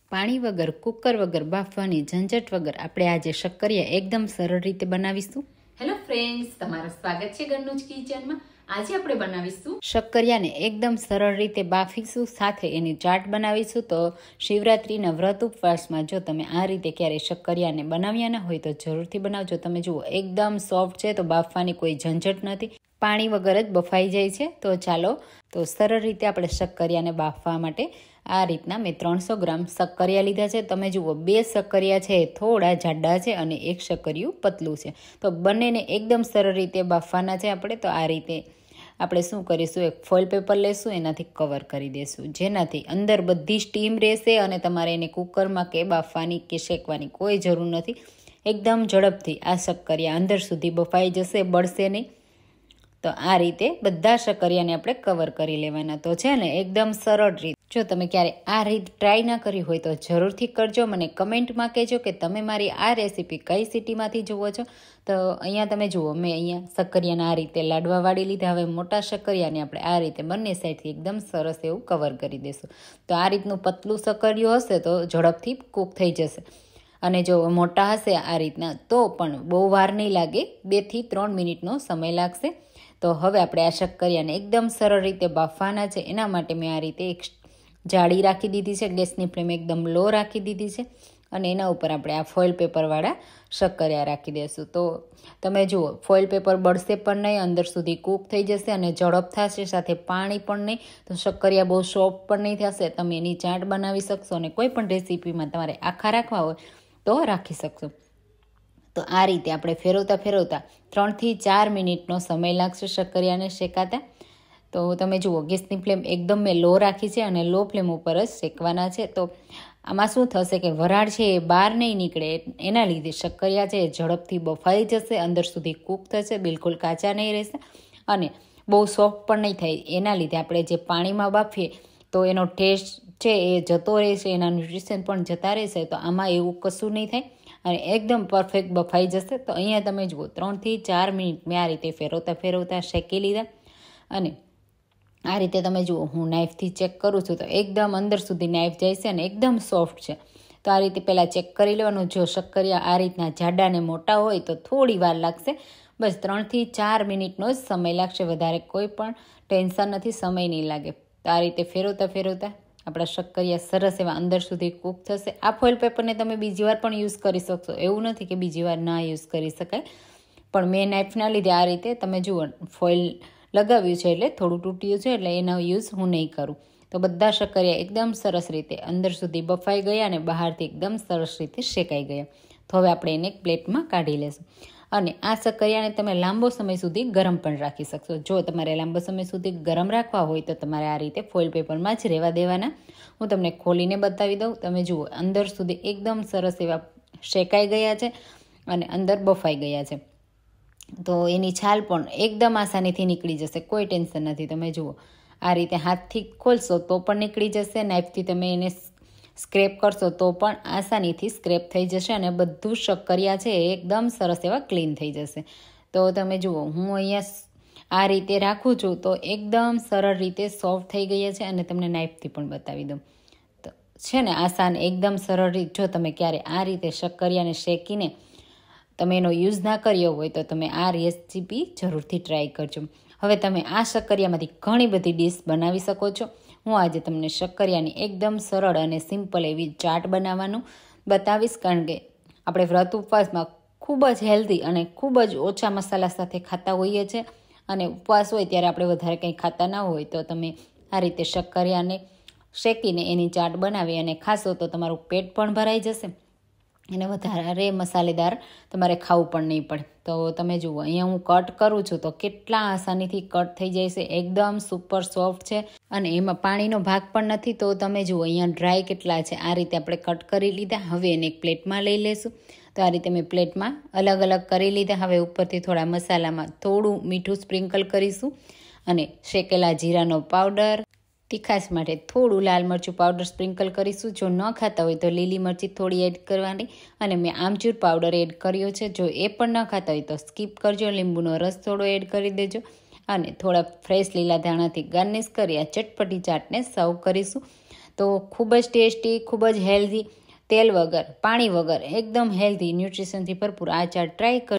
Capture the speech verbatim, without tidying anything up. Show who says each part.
Speaker 1: પાણી વગર, કુકર વગર, બાફવાની ઝંઝટ વગર આપણે આજે શક્કરિયા એકદમ સરળ રીતે બનાવીશું.
Speaker 2: હેલો ફ્રેન્ડ્સ, તમારું સ્વાગત છે ઘરનું જ કિચનમાં. આજે આપણે બનાવીશું
Speaker 1: શક્કરિયાને એકદમ સરળ રીતે બાફીશું, સાથે એની ચાટ બનાવીશું. તો શિવરાત્રિના વ્રત ઉપવાસમાં જો તમે આ રીતે ક્યારેય શક્કરિયાને બનાવ્યા ના હોય તો જરૂરથી બનાવજો. તમે જુઓ એકદમ સોફ્ટ છે, તો બાફવાની કોઈ ઝંઝટ નથી, પાણી વગર જ બફાઈ જાય છે. તો ચાલો તો સરળ રીતે આપણે શક્કરિયાને બાફવા માટે આ રીતના મેં ત્રણસો ગ્રામ શક્કરિયા લીધા છે. તમે જુઓ બે શક્કરિયા છે થોડા જાડા છે અને એક શક્કરિયું પતલું છે. તો બંનેને એકદમ સરળ રીતે બાફવાના છે આપણે. તો આ રીતે આપણે શું કરીશું, એક ફોઇલ પેપર લેશું, એનાથી કવર કરી દઈશું, જેનાથી અંદર બધી સ્ટીમ રહેશે અને તમારે એને કુકરમાં કે બાફવાની કે શેકવાની કોઈ જરૂર નથી. એકદમ ઝડપથી આ શક્કરિયા અંદર સુધી બફાઈ જશે, બળશે નહીં. તો આ રીતે બધા શક્કરિયાને આપણે કવર કરી લેવાના. તો છે ને એકદમ સરળ રીત. જો તમે ક્યારે આ રીત ટ્રાય ના કરી હોય તો જરૂરથી કરજો. મને કમેન્ટમાં કહેજો કે તમે મારી આ રેસીપી કઈ સિટીમાંથી જુઓ છો. તો અહીંયા તમે જુઓ, મેં અહીંયા શક્કરિયાને આ રીતે લાડવા વાળી લીધા. હવે મોટા શક્કરિયાને આપણે આ રીતે બંને સાઈડથી એકદમ સરસ એવું કવર કરી દઈશું. તો આ રીતનું પતલું શક્કરિયું હશે તો ઝડપથી કૂક થઈ જશે, અને જો મોટા હશે આ રીતના તો પણ બહુ વાર નહીં લાગે, બેથી ત્રણ મિનિટનો સમય લાગશે. તો હવે આપણે આ શક્કરિયાને એકદમ સરળ રીતે બાફવાના છે. એના માટે મેં આ રીતે એક જાળી રાખી દીધી છે, ગેસની ફ્લેમ એકદમ લો રાખી દીધી છે, અને એના ઉપર આપણે આ ફોઇલ પેપરવાળા શક્કરિયા રાખી દઈશું. તો તમે જુઓ ફોઇલ પેપર બળશે પણ નહીં, અંદર સુધી કૂક થઈ જશે અને ઝડપ થશે, સાથે પાણી પણ નહીં. તો શક્કરિયા બહુ સોફ્ટ પણ નહીં થશે. તમે એની ચાટ બનાવી શકશો અને કોઈ પણ રેસીપીમાં તમારે આખા રાખવા હોય તો રાખી શકશો. તો આ રીતે આપણે ફેરવતા ફેરવતા ત્રણથી ચાર મિનિટનો સમય લાગશે શક્કરિયાને શેકાતા. તો તમે જુઓ ગેસની ફ્લેમ એકદમ મેં લો રાખી છે અને લો ફ્લેમ ઉપર જ શેકવાના છે. તો આમાં શું થશે કે વરાળ છે એ બહાર નહીં નીકળે, એના લીધે શક્કરિયા છે એ ઝડપથી બફાઈ જશે, અંદર સુધી કૂક થશે, બિલકુલ કાચા નહીં રહેશે અને બહુ સોફ્ટ પણ નહીં થાય. એના લીધે આપણે જે પાણીમાં બાફીએ તો એનો ટેસ્ટ છે એ જતો રહેશે, એના ન્યુટ્રિશન પણ જતા રહેશે. તો આમાં એવું કશું નહીં થાય અને એકદમ પરફેક્ટ બફાઈ જશે. તો અહીંયા તમે જુઓ ત્રણથી ચાર મિનિટ મેં આ રીતે ફેરવતા ફેરવતા શેકી લીધા. અને આ રીતે તમે જુઓ હું નાઇફથી ચેક કરું છું તો એકદમ અંદર સુધી નાઇફ જાય છે અને એકદમ સોફ્ટ છે. તો આ રીતે પહેલાં ચેક કરી લેવાનું. જો શક્કરિયા આ રીતના જાડા ને મોટા હોય તો થોડી વાર લાગશે, બસ ત્રણથી ચાર મિનિટનો જ સમય લાગશે, વધારે કોઈ પણ ટેન્શન નથી, સમય નહીં લાગે. તો આ રીતે ફેરવતા ફેરવતા આપણા શક્કરિયા સરસ એવા અંદર સુધી કૂક થશે. આ ફોઇલ પેપરને તમે બીજી વાર પણ યુઝ કરી શકશો, એવું નથી કે બીજી વાર ના યુઝ કરી શકાય. પણ મેં નાઇફના લીધે આ રીતે તમે જુઓ ફોઇલ લગાવ્યું છે એટલે થોડું તૂટ્યું છે, એટલે એનો યુઝ હું નહીં કરું. તો બધા શક્કરિયા એકદમ સરસ રીતે અંદર સુધી બફાઈ ગયા અને બહારથી એકદમ સરસ રીતે શેકાઈ ગયા. તો હવે આપણે એને એક પ્લેટમાં કાઢી લેશું. અને આ શક્કરિયાને તમે લાંબો સમય સુધી ગરમ પણ રાખી શકશો. જો તમારે લાંબો સમય સુધી ગરમ રાખવા હોય તો તમારે આ રીતે ફોઇલ પેપરમાં જ રહેવા દેવાના. હું તમને ખોલીને બતાવી દઉં. તમે જુઓ અંદર સુધી એકદમ સરસ એવા શેકાઈ ગયા છે અને અંદર બફાઈ ગયા છે. તો એની છાલ પણ એકદમ આસાનીથી નીકળી જશે, કોઈ ટેન્શન નથી. તમે જુઓ આ રીતે હાથથી ખોલશો તો પણ નીકળી જશે, નાઇફથી તમે એને સ્ક્રેપ કરશો તો પણ આસાનીથી સ્ક્રેપ થઈ જશે અને બધું શક્કરિયા છે એ એકદમ સરસ એવા ક્લીન થઈ જશે. તો તમે જુઓ હું અહીંયા આ રીતે રાખું છું તો એકદમ સરળ રીતે સોફ્ટ થઈ ગયા છે અને તમને નાઇફથી પણ બતાવી દઉં. તો છે ને આસાન એકદમ સરળ રીત. જો તમે ક્યારે આ રીતે શક્કરિયાને શેકીને તમે એનો યુઝ ના કર્યો હોય તો તમે આ રેસીપી જરૂરથી ટ્રાય કરજો. હવે તમે આ શક્કરિયામાંથી ઘણી બધી ડીશ બનાવી શકો છો. હું આજે તમને શક્કરિયાની એકદમ સરળ અને સિમ્પલ એવી ચાટ બનાવવાનું બતાવીશ, કારણ કે આપણે વ્રત ઉપવાસમાં ખૂબ જ હેલ્ધી અને ખૂબ જ ઓછા મસાલા સાથે ખાતા હોઈએ છીએ, અને ઉપવાસ હોય ત્યારે આપણે વધારે કંઈ ખાતા ના હોય તો તમે આ રીતે શક્કરિયાને શેકીને એની ચાટ બનાવી અને ખાશો તો તમારું પેટ પણ ભરાઈ જશે એને વધારે મસાલેદાર તમારે ખાવું પણ નહીં પડે. તો તમે જુઓ અહીંયા હું કટ કરું છું તો કેટલા આસાનીથી કટ થઈ જાય છે, એકદમ સુપર સોફ્ટ છે અને એમાં પાણીનો ભાગ પણ નથી. તો તમે જુઓ અહીંયા ડ્રાય કેટલા છે. આ રીતે આપણે કટ કરી લીધા. હવે એને એક પ્લેટમાં લઈ લેશું. તો આ રીતે મેં પ્લેટમાં અલગ અલગ કરી લીધા. હવે ઉપરથી થોડા મસાલામાં થોડું મીઠું સ્પ્રિંકલ કરીશું અને શેકેલા જીરાનો પાવડર, તીખાશ માટે થોડું લાલ મરચું પાવડર સ્પ્રિંકલ કરીશું. જો ન ખાતા હોય તો લીલી મરચી થોડી એડ કરવાની, અને મેં આમચૂર પાવડર એડ કર્યો છે. જો એ પણ ન ખાતા હોય તો સ્કીપ કરજો. લીંબુનો રસ થોડો એડ કરી દેજો અને થોડા ફ્રેશ લીલા ધાણાથી ગાર્નિશ કરી આ ચટપટી ચાટને સર્વ કરીશું. તો ખૂબ જ ટેસ્ટી, ખૂબ જ હેલ્ધી, તેલ વગર, પાણી વગર, એકદમ હેલ્ધી, ન્યુટ્રિશનથી ભરપૂર આ ચાટ ટ્રાય કરો.